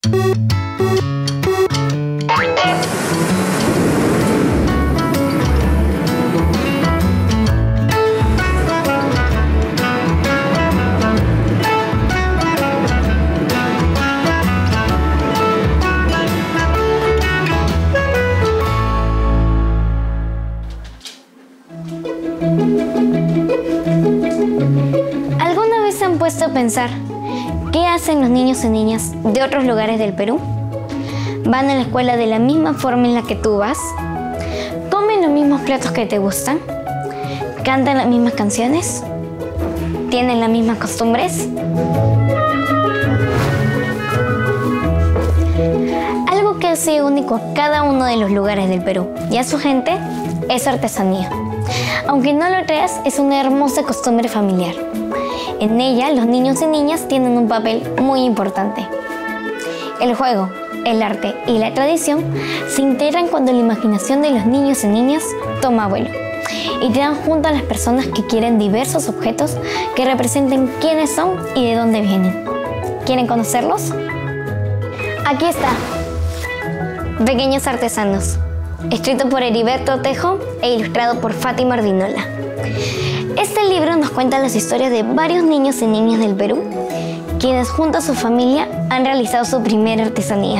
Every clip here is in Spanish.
¿Alguna vez se han puesto a pensar qué hacen los niños y niñas de otros lugares del Perú? ¿Van a la escuela de la misma forma en la que tú vas? ¿Comen los mismos platos que te gustan? ¿Cantan las mismas canciones? ¿Tienen las mismas costumbres? Algo que hace único a cada uno de los lugares del Perú y a su gente es su artesanía. Aunque no lo creas, es una hermosa costumbre familiar. En ella, los niños y niñas tienen un papel muy importante. El juego, el arte y la tradición se integran cuando la imaginación de los niños y niñas toma vuelo y traen junto a las personas que quieren diversos objetos que representen quiénes son y de dónde vienen. ¿Quieren conocerlos? Aquí está, Pequeños Artesanos, escrito por Heriberto Tejo e ilustrado por Fátima Ordinola. Este libro nos cuenta las historias de varios niños y niñas del Perú, quienes junto a su familia han realizado su primera artesanía.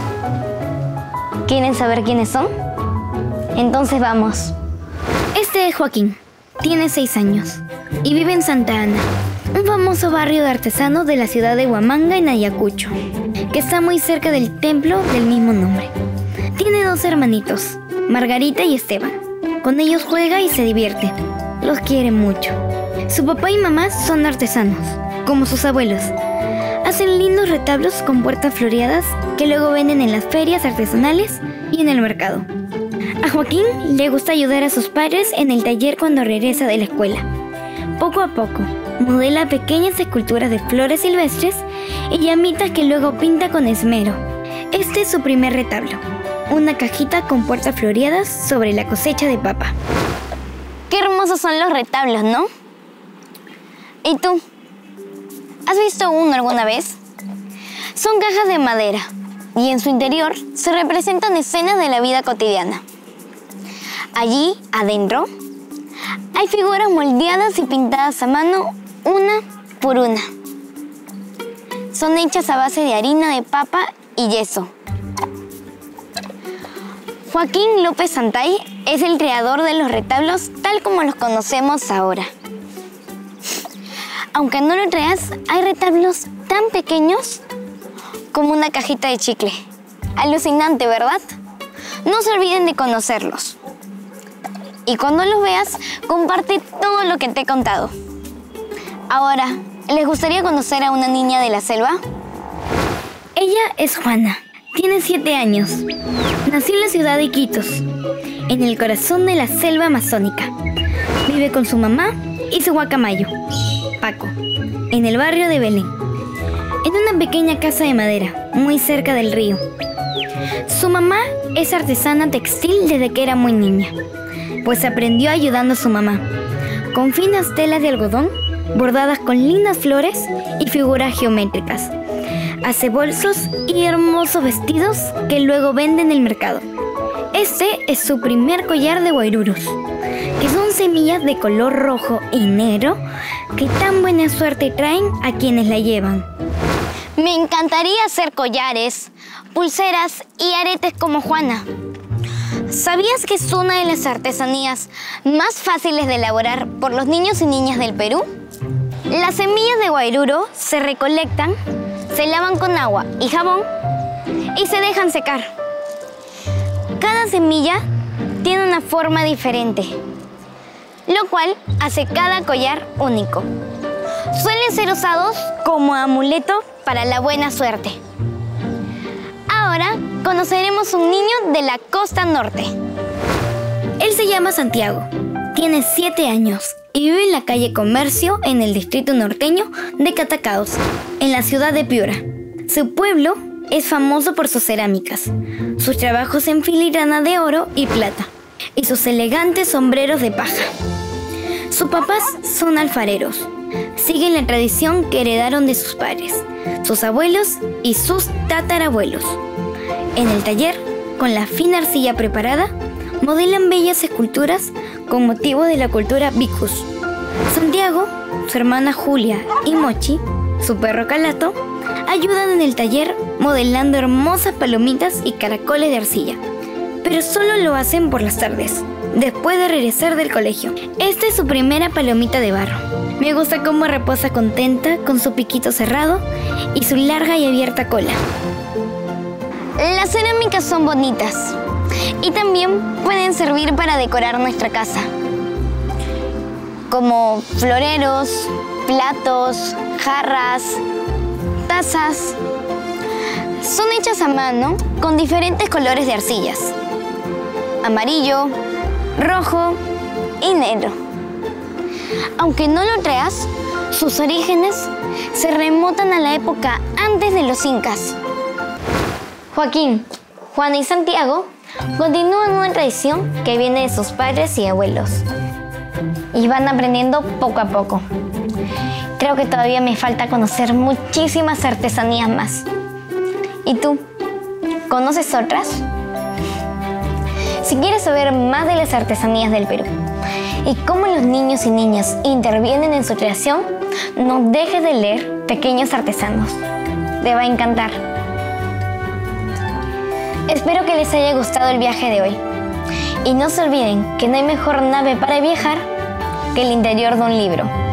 ¿Quieren saber quiénes son? Entonces vamos. Este es Joaquín, tiene 6 años y vive en Santa Ana, un famoso barrio de artesanos de la ciudad de Huamanga, en Ayacucho, que está muy cerca del templo del mismo nombre. Tiene 2 hermanitos, Margarita y Esteban. Con ellos juega y se divierte. Los quiere mucho. Su papá y mamá son artesanos, como sus abuelos. Hacen lindos retablos con puertas floreadas que luego venden en las ferias artesanales y en el mercado. A Joaquín le gusta ayudar a sus padres en el taller cuando regresa de la escuela. Poco a poco, modela pequeñas esculturas de flores silvestres y llamitas que luego pinta con esmero. Este es su primer retablo, una cajita con puertas floreadas sobre la cosecha de papa. Qué hermosos son los retablos, ¿no? ¿Y tú? ¿Has visto uno alguna vez? Son cajas de madera y en su interior se representan escenas de la vida cotidiana. Allí, adentro, hay figuras moldeadas y pintadas a mano, una por una. Son hechas a base de harina de papa y yeso. Joaquín López Santay es el creador de los retablos tal como los conocemos ahora. Aunque no lo creas, hay retablos tan pequeños como una cajita de chicle. Alucinante, ¿verdad? No se olviden de conocerlos. Y cuando los veas, comparte todo lo que te he contado. Ahora, ¿les gustaría conocer a una niña de la selva? Ella es Juana. Tiene 7 años. Nació en la ciudad de Iquitos, en el corazón de la selva amazónica. Vive con su mamá y su guacamayo, Paco, en el barrio de Belén, en una pequeña casa de madera, muy cerca del río. Su mamá es artesana textil desde que era muy niña, pues aprendió ayudando a su mamá, con finas telas de algodón, bordadas con lindas flores y figuras geométricas. Hace bolsos y hermosos vestidos que luego vende en el mercado. Este es su primer collar de guairurus, que son semillas de color rojo y negro que tan buena suerte traen a quienes la llevan. Me encantaría hacer collares, pulseras y aretes como Juana. ¿Sabías que es una de las artesanías más fáciles de elaborar por los niños y niñas del Perú? Las semillas de guairuro se recolectan, se lavan con agua y jabón y se dejan secar. Cada semilla tiene una forma diferente, lo cual hace cada collar único. Suelen ser usados como amuleto para la buena suerte. Ahora conoceremos un niño de la costa norte. Él se llama Santiago, tiene 7 años y vive en la calle Comercio en el distrito norteño de Catacaos, en la ciudad de Piura. Su pueblo es famoso por sus cerámicas, sus trabajos en filigrana de oro y plata y sus elegantes sombreros de paja. Sus papás son alfareros. siguen la tradición que heredaron de sus padres, sus abuelos y sus tatarabuelos. En el taller, con la fina arcilla preparada, modelan bellas esculturas con motivo de la cultura Vicus. Santiago, su hermana Julia y Mochi, su perro Calato, ayudan en el taller modelando hermosas palomitas y caracoles de arcilla, pero solo lo hacen por las tardes, después de regresar del colegio. Esta es su primera palomita de barro. Me gusta cómo reposa contenta con su piquito cerrado y su larga y abierta cola. Las cerámicas son bonitas y también pueden servir para decorar nuestra casa, como floreros, platos, jarras, tazas. Son hechas a mano con diferentes colores de arcillas: amarillo, rojo y negro. Aunque no lo creas, sus orígenes se remontan a la época antes de los incas. Joaquín, Juana y Santiago continúan una tradición que viene de sus padres y abuelos y van aprendiendo poco a poco. Creo que todavía me falta conocer muchísimas artesanías más. ¿Y tú? ¿Conoces otras? Si quieres saber más de las artesanías del Perú y cómo los niños y niñas intervienen en su creación, no dejes de leer Pequeños Artesanos. Te va a encantar. Espero que les haya gustado el viaje de hoy. Y no se olviden que no hay mejor nave para viajar que el interior de un libro.